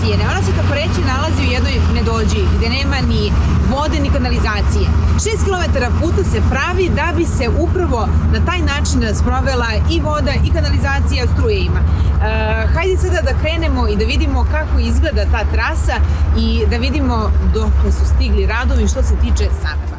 vakcine. Ona se, tako reći, nalazi u jednoj nedođi, gde nema ni vode ni kanalizacije. 6 km puta se pravi da bi se upravo na taj način sprovela i voda i kanalizacija, struje ima. Hajde sada da krenemo i da vidimo kako izgleda ta trasa i da vidimo dok su stigli radovi što se tiče same fabrike.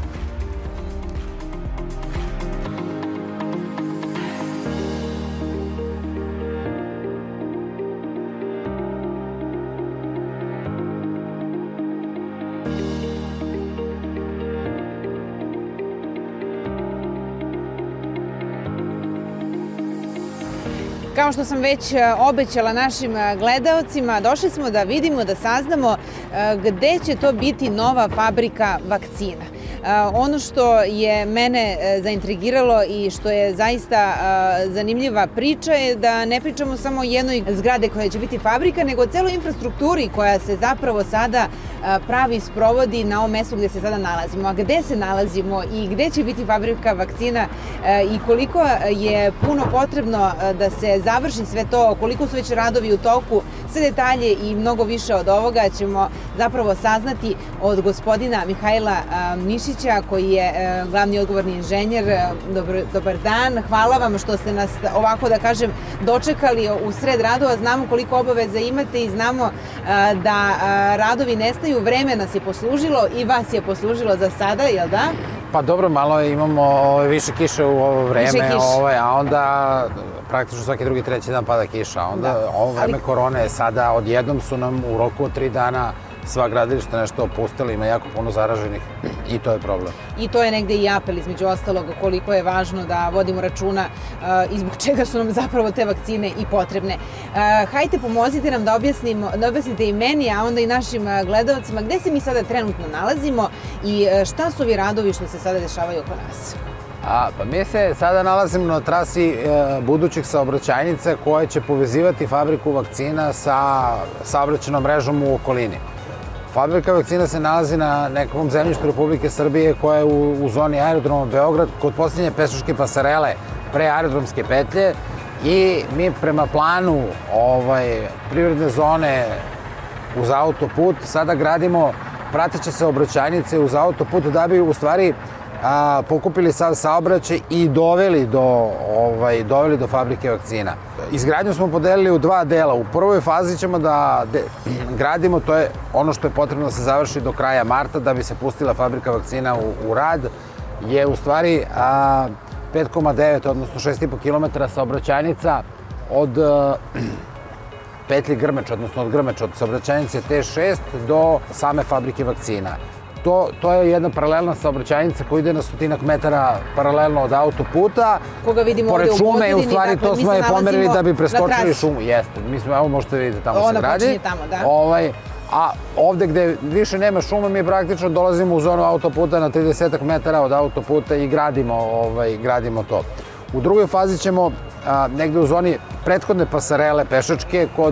Kao što sam već obećala našim gledaocima, došli smo da vidimo, da saznamo gde će to biti nova fabrika vakcina. Ono što je mene zaintrigiralo i što je zaista zanimljiva priča je da ne pričamo samo o jednoj zgrade koja će biti fabrika, nego o celoj infrastrukturi koja se zapravo sada pravi i sprovodi na ovom mestu gde se sada nalazimo. A gde se nalazimo i gde će biti fabrika vakcina i koliko je puno potrebno da se završi sve to, koliko su već radovi u toku, sve detalje i mnogo više od ovoga ćemo zapravo saznati od gospodina Mihajla Mišića, koji je glavni odgovorni inženjer. Dobar dan, hvala vam što ste nas ovako, da kažem, dočekali u sred radova. Znamo koliko obaveza imate i znamo da radovi nestaju, vreme nas je poslužilo i vas je poslužilo za sada, jel da? Pa dobro, malo imamo više kiše u ovo vreme, a onda praktično svaki drugi, treći dan pada kiša. Onda ovo vreme korone je sada, odjednom su nam u roku od 3 dana sva gradilišta nešto opustili, ima jako puno zaraženih i to je problem. I to je negde i apel, između ostalog, koliko je važno da vodimo računa i zbog čega su nam zapravo te vakcine i potrebne. Hajde, pomozite nam da objasnite i meni, a onda i našim gledalcima, gde se mi sada trenutno nalazimo i šta su ovi radovi što se sada dešavaju oko nas? Pa mi se sada nalazimo na trasi budućih saobraćajnica koja će povezivati fabriku vakcina sa saobraćajnom mrežom u okolini. Fabrika vakcina se nalazi na nekom zemljištu Republike Srbije koja je u zoni aerodroma Beograd, kod posljednje pešačke pasarele pre aerodromske petlje, i mi prema planu privredne zone uz autoput sada gradimo prateće saobraćajnice uz autoput da bi u stvari pokupili sav saobraćaj i doveli do fabrike vakcina. Izgradnju smo podelili u 2 dela. U prvoj fazi ćemo da gradimo, to je ono što je potrebno da se završi do kraja marta da bi se pustila fabrika vakcina u rad, je u stvari 5,9, odnosno 6,5 km saobraćajnica od petlji Grmeč, odnosno od Grmeča, od saobraćajnice T6 do same fabrike vakcina. To je jedna paralelna saobraćajnica koja ide na 100 metara paralelno od autoputa. Koga vidimo ovde u pozadini. Pored šume, u stvari to smo je pomerili da bi preskočili šumu. Jeste, mi smo, evo možete vidjeti, tamo se gradi. Ona počinje tamo, da. A ovde gde više nema šuma, mi praktično dolazimo u zonu autoputa na 30 metara od autoputa i gradimo to. U drugoj fazi ćemo negde u zoni prethodne pasarele pešačke kod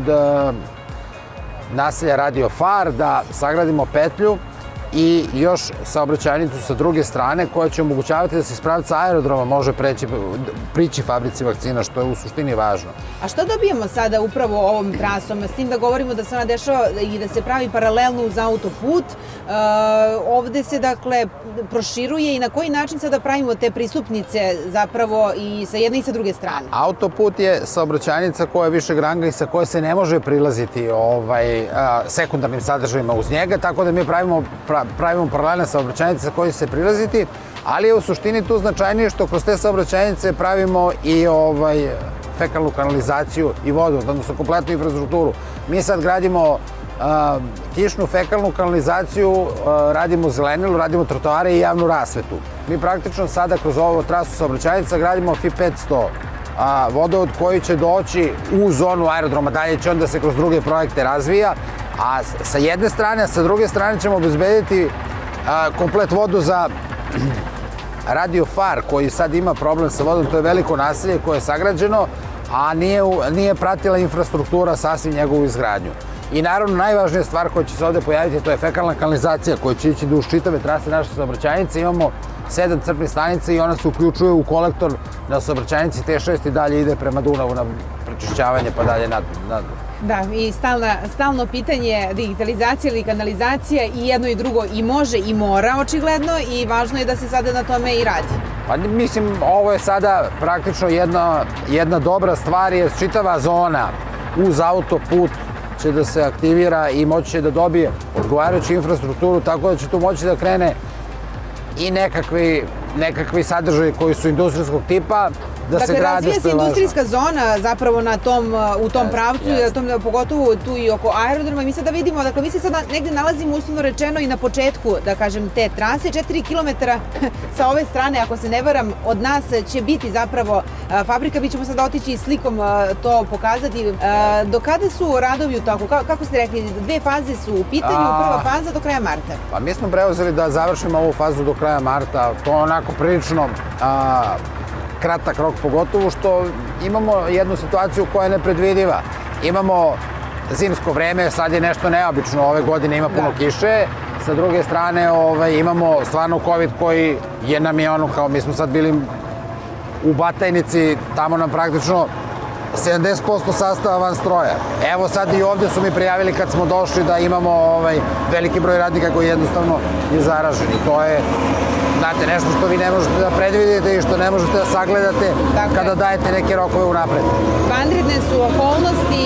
naselja Radio Far da sagradimo petlju i još saobraćajnicu sa druge strane koja će omogućavati da se iz pravca aerodroma može prići fabrici vakcina, što je u suštini važno. A šta dobijemo sada upravo ovom trasom? S tim da govorimo da se ona dešava i da se pravi paralelno uz autoput, ovde se dakle proširuje i na koji način sada pravimo te pristupnice zapravo i sa jedne i sa druge strane? Autoput je saobraćajnica koja je višeg ranga i sa koje se ne može prilaziti sekundarnim sadržajima uz njega, tako da mi pravimo paralelne saobraćajnice sa koje se prilaziti, ali je u suštini tu značajnije što kroz te saobraćajnice pravimo i fekalnu kanalizaciju i vodu, odnosno kompletnu infrastrukturu. Mi sad gradimo kišnu fekalnu kanalizaciju, radimo zelenilu, radimo trotoare i javnu rasvetu. Mi praktično sada kroz ovu trasu saobraćajnica gradimo FI 500 vodovod koji će doći u zonu aerodroma, dalje će onda se kroz druge projekte razvija, a sa jedne strane, a sa druge strane ćemo obezbediti komplet vodu za Radio Far koji sad ima problem sa vodom, to je veliko naselje koje je sagrađeno, a nije pratila infrastruktura sasvim njegovu izgradnju. I naravno najvažnija stvar koja će se ovde pojaviti to je fekalna kanalizacija koja će ići duž čitave trase naše saobraćajnice. Imamo 7 crpnih stanica i ona se uključuje u kolektor na saobraćajnici T6 i dalje ide prema Dunavu na prečišćavanje pa dalje Da, i stalno pitanje digitalizacija ili kanalizacija i jedno i drugo i može i mora očigledno i važno je da se sada na tome i radi. Pa mislim, ovo je sada praktično jedna dobra stvar jer čitava zona uz autoput će da se aktivira i moći će da dobije odgovarajuću infrastrukturu, tako da će tu moći da krene i nekakvi sadržaji koji su industrijskog tipa, da se grade što je važno. Dakle, razvija se industrijska zona zapravo u tom pravcu, pogotovo tu i oko aerodroma. Mi sada vidimo, dakle, mi se sada negde nalazimo uslovno rečeno i na početku, da kažem, te trase. 4 kilometara sa ove strane, ako se ne varam, od nas će biti zapravo fabrika. Mi ćemo sada otići i slikom to pokazati. Do kada su radovi u toku? Kako ste rekli, 2 faze su u pitanju, prva faza do kraja marta. Pa mi smo preuzeli da završimo ovu fazu do kraja marta. To je onako prilično kratak rok, pogotovo što imamo jednu situaciju koja je nepredvidiva. Imamo zimsko vreme, sad je nešto neobično, ove godine ima puno kiše, sa druge strane imamo stvarno COVID koji je nam je ono kao mi smo sad bili u Batajnici, tamo nam praktično 70% sastava van stroja. Evo sad i ovde su mi prijavili kad smo došli da imamo veliki broj radnika koji jednostavno je zaražen i to je znate, nešto što vi ne možete da predvidite i što ne možete da sagledate kada dajete neke rokove unapred. Vanredne su okolnosti,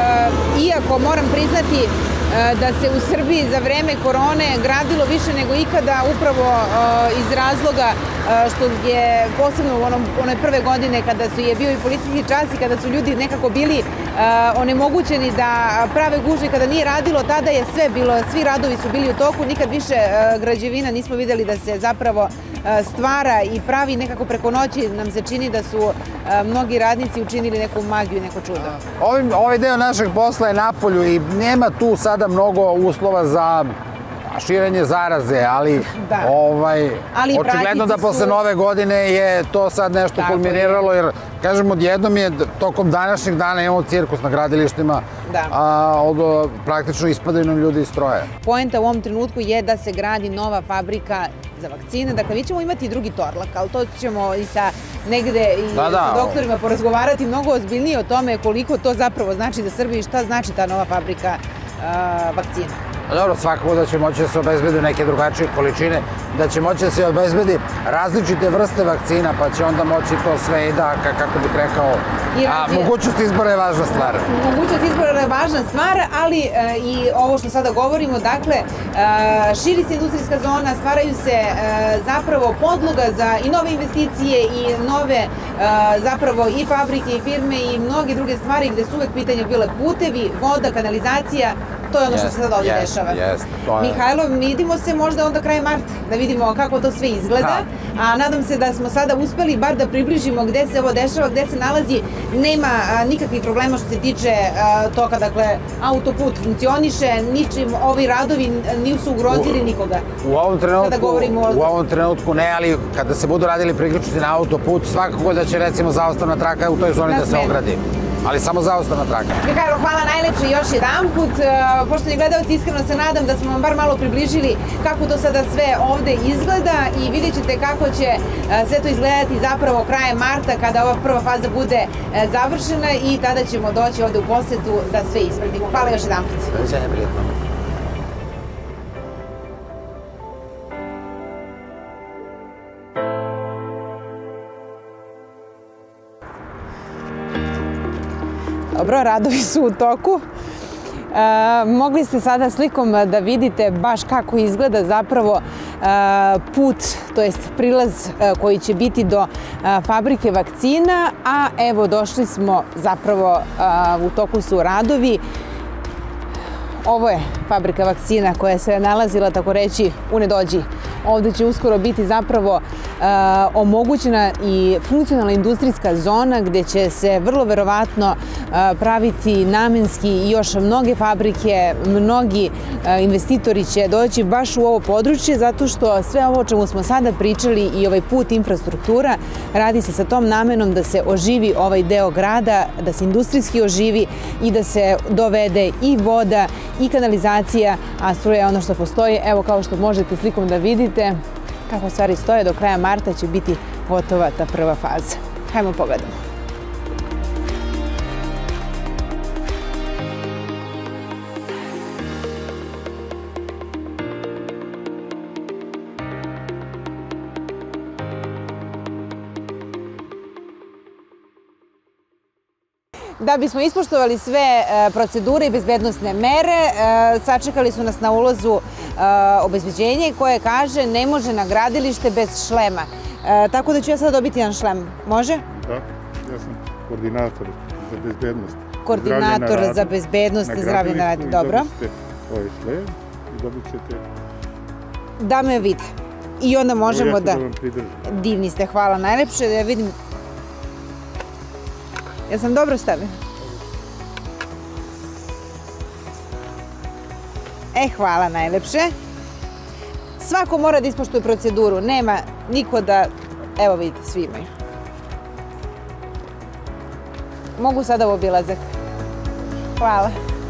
iako moram priznati da se u Srbiji za vreme korone gradilo više nego ikada, upravo iz razloga što je posebno u one prve godine kada je bio i policijski čas i kada su ljudi nekako bili onemogućeni da prave gužve, kada nije radilo, tada je sve bilo, svi radovi su bili u toku, nikad više građevina nismo videli da se zapravo stvara i pravi nekako preko noći. Nam se čini da su mnogi radnici učinili neku magiju i neko čudo. Ovaj deo našeg posla je napolju i nema tu sada mnogo uslova za širenje zaraze, ali očigledno da posle nove godine je to sad nešto kulminiralo, jer kažem, odjednom je tokom današnjeg dana imamo cirkus na gradilištima, praktično ispadaju nam ljudi iz stroja. Poenta u ovom trenutku je da se gradi nova fabrika za vakcine. Dakle, mi ćemo imati drugi Torlak, ali to ćemo i sa negde i sa doktorima porazgovarati mnogo ozbiljnije o tome koliko to zapravo znači za Srbiju i šta znači ta nova fabrika vakcina. Dobro, svakako da će moći da se obezbede neke drugačije količine, da će moći da se obezbedi različite vrste vakcina, pa će onda moći to sve i da, kako bih rekao, mogućnost izbora je važna stvar. Mogućnost izbora je važna stvar, ali i ovo što sada govorimo, dakle, širi se industrijska zona, stvaraju se zapravo podloga za i nove investicije i nove zapravo i fabrike i firme i mnoge druge stvari gde su uvek pitanje bile putevi, voda, kanalizacija. To je ono što se sad ovdje dešava. Mihajlo, vidimo se možda onda kraj marta, da vidimo kako to sve izgleda, a nadam se da smo sada uspeli bar da približimo gde se ovo dešava, gde se nalazi. Nema nikakvih problema što se tiče toga, dakle, autoput funkcioniše, ničim ovi radovi nisu ugrozili nikoga. U ovom trenutku ne, ali kada se budu radili priključnici na autoput, svakako da će recimo zaustavna traka u toj zoni da se ogradi. Ali samo zaustavna traka. Mihajlo, hvala najlepše još jedan put. Poštovani gledalci, iskreno se nadam da smo vam bar malo približili kako to sada sve ovde izgleda i vidjet ćete kako će sve to izgledati zapravo krajem marta kada ova prva faza bude završena i tada ćemo doći ovde u posetu da sve ispratimo. Hvala još jedan put. Doviđenja, prijatno. Dobro, radovi su u toku. Mogli ste sada slikom da vidite baš kako izgleda zapravo put, to jest prilaz koji će biti do fabrike vakcina, a evo došli smo zapravo, u toku su radovi. Ovo je fabrika vakcina koja se nalazila, tako reći, u nedođi. Ovde će uskoro biti zapravo omogućena i funkcionalna industrijska zona gde će se vrlo verovatno praviti namenski i još mnoge fabrike, mnogi investitori će doći baš u ovo područje zato što sve ovo o čemu smo sada pričali i ovaj put infrastruktura radi se sa tom namenom da se oživi ovaj deo grada, da se industrijski oživi i da se dovede i voda i kanalizacija, a struja je ono što postoji. Evo, kao što možete slikom da vidite kako stvari stoje, do kraja marta će biti gotova ta prva faza. Hajmo pogledamo. Da bismo ispoštovali sve procedure i bezbednosne mere, sačekali su nas na ulazu obezbeđenje koje kaže ne može na gradilište bez šlema. Tako da ću ja sada dobiti jedan šlem. Može? Da, ja sam koordinator za bezbednost. Koordinator za bezbednost i zdravlje na radu. Dobro. Dobit ćete ovaj šlem i dobit ćete... Da me vide. I onda možemo da... vam pridržim. Divni ste, hvala najlepše. Da ja vidim... Ja sam dobro stavio? Hvala najlepše. Svako mora da ispoštuje proceduru. Nema niko da... Evo vidite, svi imaju. Mogu sada u obilazak. Hvala.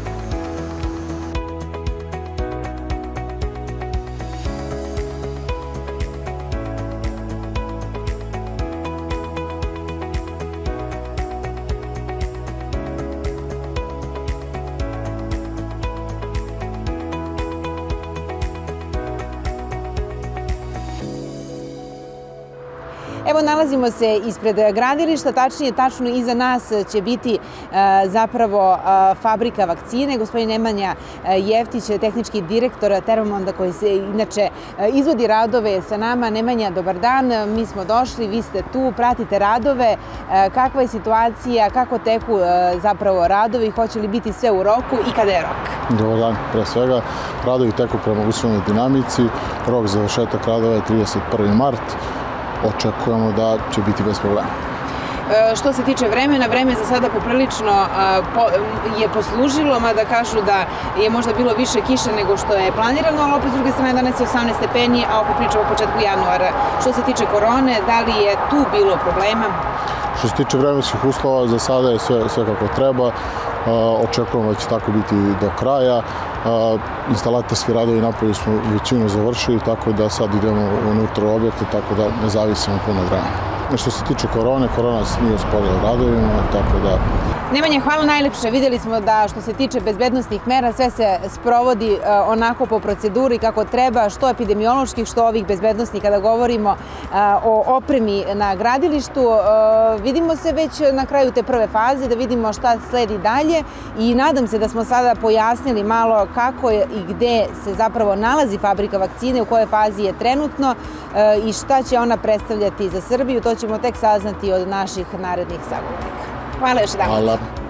Evo, nalazimo se ispred gradilišta, tačno iza nas će biti zapravo fabrika vakcine. Gospodin Nemanja Jeftić, tehnički direktor Termomonda koji se inače izvodi radove sa nama. Nemanja, dobar dan, mi smo došli, vi ste tu, pratite radove. Kakva je situacija, kako teku zapravo radovi, hoće li biti sve u roku i kada je rok? Dobar dan, pre svega. Radovi teku prema usvojenoj dinamici, rok za završetak radova je 31. mart. Očekujemo da će biti bez problema. Što se tiče vremena, vreme za sada poprilično je poslužilo, mada kažu da je možda bilo više kiše nego što je planirano, ali opet s druge strane danas je 18 stepeni, a opet pričamo o početku januara. Što se tiče korone, da li je tu bilo problema? Što se tiče vremenskih uslova, za sada je sve kako treba. Očekujemo da će tako biti do kraja. Instalatorski radovi napolju smo većinu završili, tako da sad idemo unutra u objekte, tako da ne zavisimo puno vremena. Što se tiče korone, korona nije usporila radovima, tako da... Nemanja, hvala najlepše. Vidjeli smo da što se tiče bezbednostnih mera sve se sprovodi onako po proceduri kako treba, što epidemioloških, što ovih bezbednostnih kada govorimo o opremi na gradilištu. Vidimo se već na kraju te prve faze, da vidimo šta sledi dalje i nadam se da smo sada pojasnili malo kako je i gde se zapravo nalazi fabrika vakcine, u kojoj fazi je trenutno i šta će ona predstavljati za Srbiju. To ćemo tek saznati od naših narednih sagovornika. Hvala još jedan. Hvala.